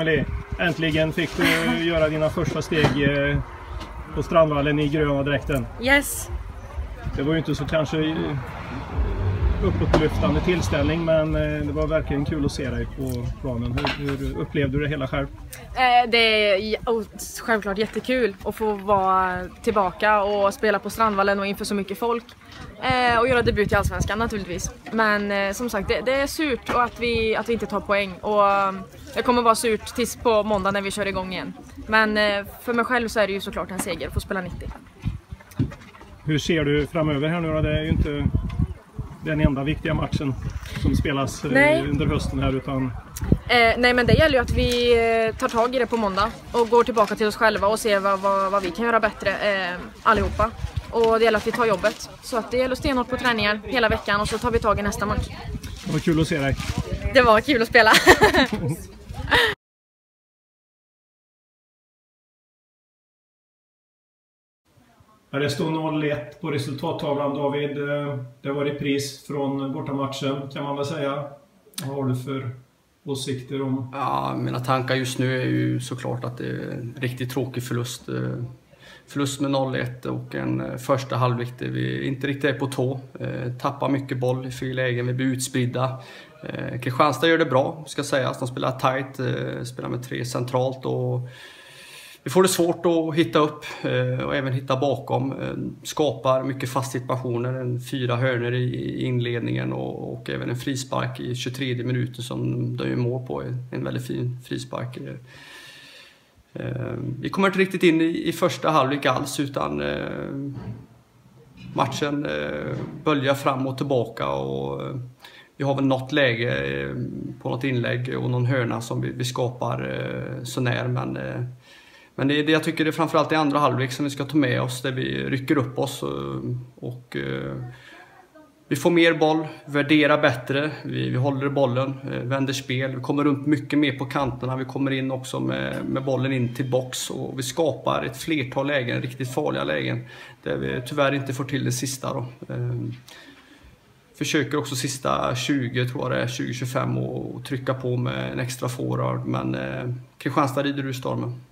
Emily, äntligen fick du göra dina första steg på Strandvallen i gröna dräkten. Yes. Det var ju inte så kanske uppåtlyftande tillställning, men det var verkligen kul att se dig på planen. Hur upplevde du det hela själv? Det är självklart jättekul att få vara tillbaka och spela på Strandvallen och inför så mycket folk. Och göra debut i Allsvenskan naturligtvis. Men som sagt, det är surt och att vi inte tar poäng. Och det kommer vara surt tills på måndag när vi kör igång igen. Men för mig själv så är det ju såklart en seger att få spela 90. Hur ser du framöver här nu då? Det är ju inte den enda viktiga matchen som spelas under hösten här, utan... Nej, men det gäller ju att vi tar tag i det på måndag och går tillbaka till oss själva och ser vad vi kan göra bättre allihopa. Och det gäller att vi tar jobbet. Så att det gäller att stenhårt på träningar hela veckan och så tar vi tag i nästa match. Det var kul att se dig. Det var kul att spela. Det står 0-1 på resultattavlan, David. Det var repris från bortamatchen, kan man väl säga. Vad har du för åsikter om? Ja, mina tankar just nu är ju såklart att det är en riktigt tråkig förlust. Förlust med 0-1 och en första halvlek där vi inte riktigt är på tå. Tappar mycket boll i fel lägen, vi blir utspridda. Kristianstad gör det bra, ska sägas. De spelar tight, spelar med 3 centralt och vi får det svårt att hitta upp och även hitta bakom. Skapar mycket fast situationer, 4 hörnor i inledningen och även en frispark i 23 minuter som de gör mål på. En väldigt fin frispark. Vi kommer inte riktigt in i första halvlek alls, utan matchen böljar fram och tillbaka och vi har väl något läge på något inlägg och någon hörna som vi skapar så när, men det jag tycker det är framförallt i andra halvlek som vi ska ta med oss, där vi rycker upp oss och vi får mer boll, värderar bättre, vi håller bollen, vänder spel, vi kommer runt mycket mer på kanterna, vi kommer in också med bollen in till box och vi skapar ett flertal lägen, riktigt farliga lägen, där vi tyvärr inte får till det sista då. Försöker också sista 20, tror jag det är, 20-25 och trycka på med en extra forward, men Kristianstad rider ur stormen.